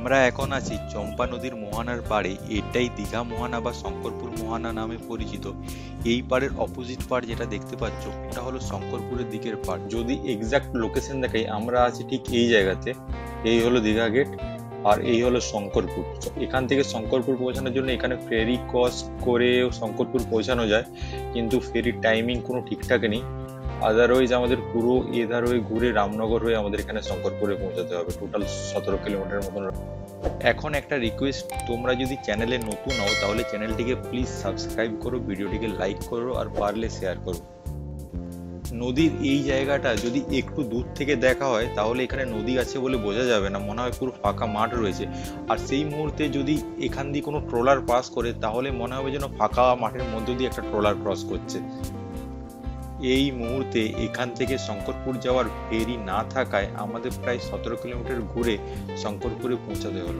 আমরা এখন আছি চম্পা নদীর মোহনার পাড়ে। এটাই দীঘা মোহনা বা শঙ্করপুর মোহনা নামে পরিচিত। এই পাড়ের অপোজিট পাড় যেটা দেখতে পাচ্ছ, ওটা হলো শঙ্করপুরের দিকের পাড়। যদি এক্সাক্ট লোকেশন দেখাই, আমরা আছি ঠিক এই জায়গাতে। এই হলো দীঘা গেট আর এই হলো শঙ্করপুর। এখান থেকে শঙ্করপুর পৌঁছানোর জন্য এখানে ফেরি ক্রস করে শঙ্করপুর পৌঁছানো যায়, কিন্তু ফেরির টাইমিং কোনো ঠিকঠাক নেই। আদারওয়াইজ আমাদের পুরো এধার হয়ে ঘুরে রামনগর হয়ে আমাদের এখানে শঙ্করপুরে পৌঁছাতে হবে। টোটাল 17 কিলোমিটার মতন। এখন একটা রিকোয়েস্ট, তোমরা যদি চ্যানেলে নতুন হও তাহলে চ্যানেলটিকে প্লিজ সাবস্ক্রাইব করো, ভিডিওটিকে লাইক করো আর পারলে শেয়ার করো। নদীর এই জায়গাটা যদি একটু দূর থেকে দেখা হয় তাহলে এখানে নদী আছে বলে বোঝা যাবে না, মনে হয় পুরো ফাঁকা মাঠ রয়েছে। আর সেই মুহূর্তে যদি এখান দিয়ে কোনো ট্রলার পাস করে তাহলে মনে হবে যেন ফাঁকা মাঠের মধ্য দিয়ে একটা ট্রলার ক্রস করছে। এই মুহূর্তে এখান থেকে শঙ্করপুর যাওয়ার ফেরি না থাকায় আমাদের প্রায় 17 কিলোমিটার ঘুরে শঙ্করপুরে পৌঁছাতে হলো।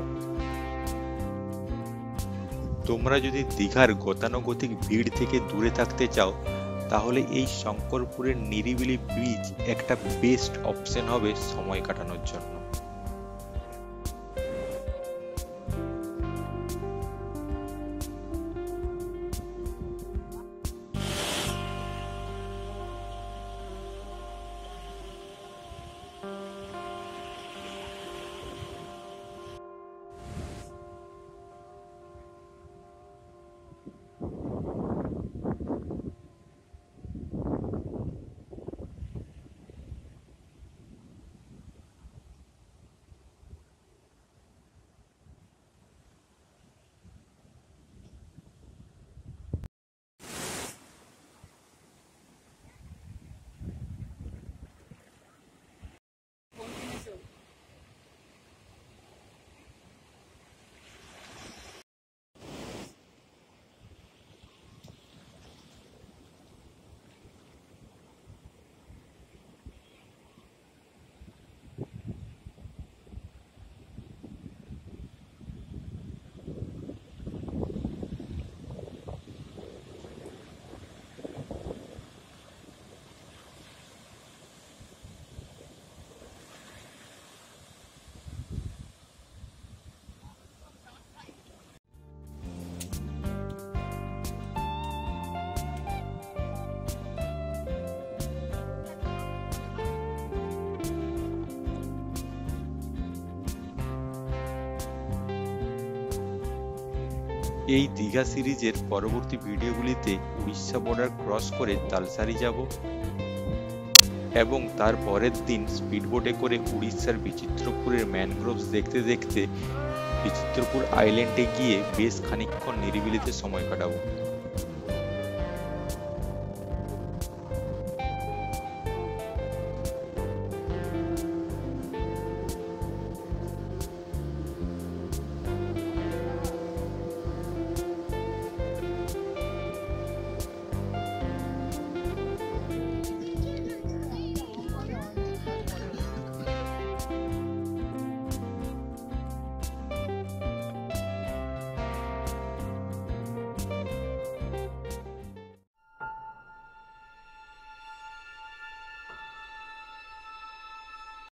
তোমরা যদি দীঘার গতানুগতিক ভিড় থেকে দূরে থাকতে চাও তাহলে এই শঙ্করপুরের নিরিবিলি ব্রিজ একটা বেস্ট অপশন হবে সময় কাটানোর জন্য। এই দীঘা সিরিজের পরবর্তী ভিডিওগুলিতে উড়িষ্যা বর্ডার ক্রস করে তালসারি যাব এবং তার পরের দিন স্পিডবোটে করে উড়িষ্যার বিচিত্রপুরের ম্যানগ্রোভস দেখতে দেখতে বিচিত্রপুর আইল্যান্ডে গিয়ে বেশ খানিকক্ষণ নিরিবিলিতে সময় কাটাবো।